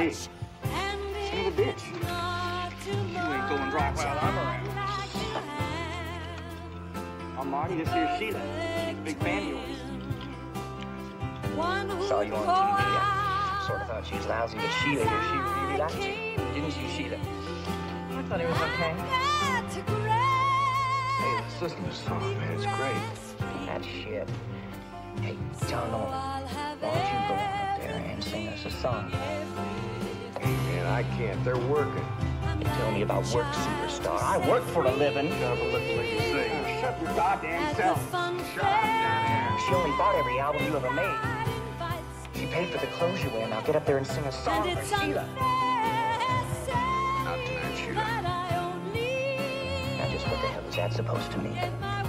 see. Son of a bitch. You ain't going dry while I'm around. I'm Marty, this here's Sheila. She's a big fan of yours. Saw you on TV. I sort of thought she was lousy, but Sheila here, she really liked you. Didn't you, Sheila? I thought it was okay. Hey, the Sisters song, man, it's great. That shit. Hey, Donald, why don't you go out there and sing us a song? Hey, man, I can't. They're working. Tell me about work, superstar. I work for a living. Shut up and let the lady sing. Shut your goddamn self. Shut up down here. She only bought every album you ever made. She paid for the clothes you wear. Now get up there and sing a song for Sheila. Not tonight, Sheila. Now just what the hell is that supposed to mean?